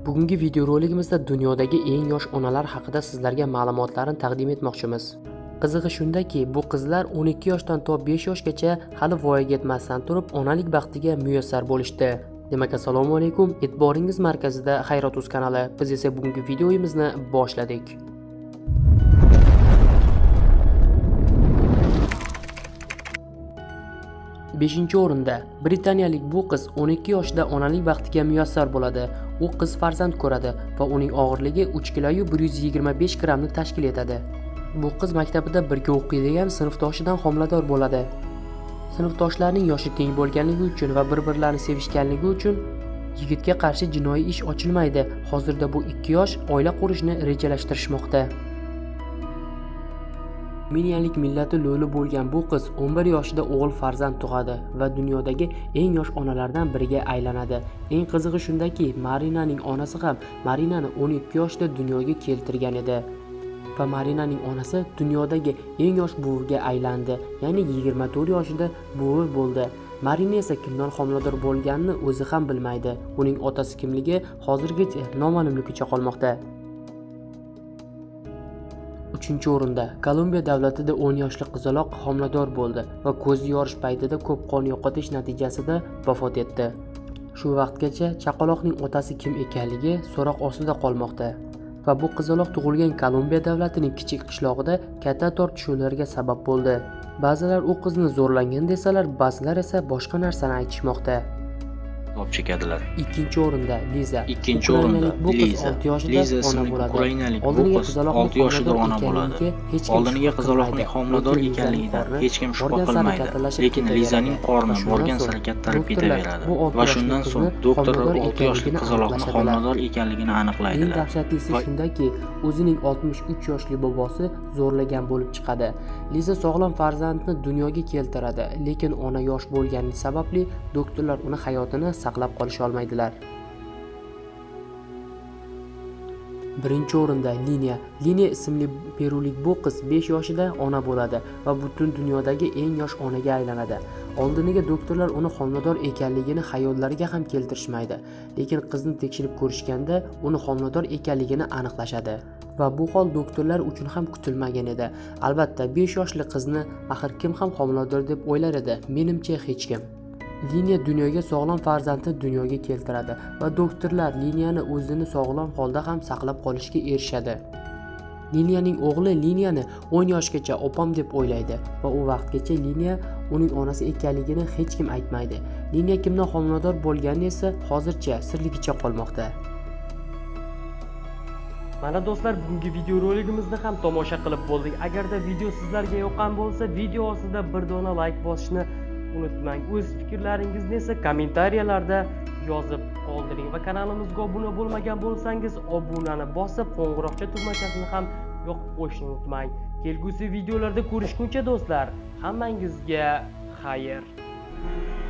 Bugungi videorolikimizda dunyodagi eng yosh onalar haqida sizlarga ma'lumotlarni taqdim etmoqchimiz. Qizig'i shundaki, bu qizlar 12 yoshdan to 5 yoshgacha hali voyaga yetmasdan turib onalik baxtiga muyassar bo'lishdi. Demak, assalomu alaykum, e'tiboringiz markazida Xayrotus kanali. Biz esa bugungi videomizni boshladik. Beshinchi o'rinda britaniyalik bu qiz 12 yoshda onalik baxtiga muyassar bo'ladi. U qiz farzand ko'radi va uning og'irligi 3 kg 125 grammni tashkil etadi. Bu qiz maktabida birga o'qiydigan sinfdoshidan homilador bo'ladi. Sinfdoshlarning yoshi teng bo'lganligi uchun va bir-birlarini sevishganligi uchun yigitga qarshi jinoiy ish ochilmaydi. Hozirda bu 2 yosh oila qurishni rejalashtirishmoqda. Armeniyalik millati lo'li bo'lgan bu qiz 11 yoshida o'g'il farzand tug'adi va dunyodagi eng yosh onalardan biriga aylanadi. Eng qizig'i shundaki, Marinaning onasi ham Marinani 12 yoshda dunyoga keltirgan edi. Va Marinaning onasi dunyodagi eng yosh buviga aylandi, ya'ni 24 yoshida buvi bo'ldi. Marina esa kimdan homilador bo'lganini o'zi ham bilmaydi. Uning otasi kimligi hozirgacha noma'lumligicha qolmoqda. 3-o'rinda Kolumbiya davlatida 10 yoshli qizaloq homilador bo'ldi va ko'zi yorish paytida ko'p qon yo'qotish natijasida vafot etdi. Shu vaqtgacha chaqaloqning otasi kim ekanligi so'roq ostida qolmoqda va bu qizaloq tug'ilgan Kolumbiya davlatining kichik qishlog'ida katta tortishuvlarga sabab bo'ldi. Ba'zilar u qizni zo'rlangan desalar, ba'zilar esa boshqa narsani aytishmoqda. Chekadilar. 2-o'rinda Liza. 2-o'rinda Liza. Liza ismli ukrainalik bu qiz 6 yoshida ona bo'ladi. Oldiniga qizaloqning homilador ekanligidan hech kim shubha qilmaydi. Lekin Lizaning qorni borgan sari kattarib ketaveradi va shundan so'ng doktorlar 6 yoshli qizaloqning homilador ekanligini aniqlaydilar. Eng dahshatlisi shundaki, o'zining 63 yoshli bobosi zo'rlagan bo'lib chiqadi. Liza sog'lom farzandni dunyoga keltiradi, lekin ona yosh bo'lgani sababli doktorlar uni hayotini saqlab qolisha olmaydilar. 1-o'rinda Liniya ismli perulik bu qiz 5 yoshida ona bo'ladi va butun dunyodagi eng yosh onaga aylanadi. Oldiniga doktorlar uni homilador ekanligini xayollariga ham keltirishmaydi, lekin qizni tekshirib ko'rishganda uni homilador ekanligini aniqlashadi. Va bu hol doktorlar uchun ham kutilmagan edi. Albatta, 5 yoshli qizni axir kim ham homilador deb o'ylar edi? Menimcha hech kim. Liniya dunyoga sog'lom farzandni dunyoga keltiradi va doktorlar Liniyani o'zini sog'lom holda ham saqlab qolishga erishadi. Liniyaning o'g'li Liniyani 10 yoshgacha opam deb o'ylaydi va u vaqtgacha Liniya uning onasi ekanligini hech kim aytmaydi. Liniya kimdan homilador bo'lgani esa hozircha sirligicha qolmoqda. Mana do'stlar, bugungi videorolikimizni ham tomosha qilib bo'ldik. Agarda video sizlarga yoqqan bo'lsa, video ostida bir dona like bosishni unutmang. O'z fikrlaringizni esa kommentariyalarda yozib qoldiring va kanalimizga obuna bo'lmagan bo'lsangiz, obunani bosib, qo'ng'iroqcha tugmachasini ham yoqib qo'yishni unutmang. Kelgusi videolarda ko'rishguncha do'stlar, hammangizga xayr.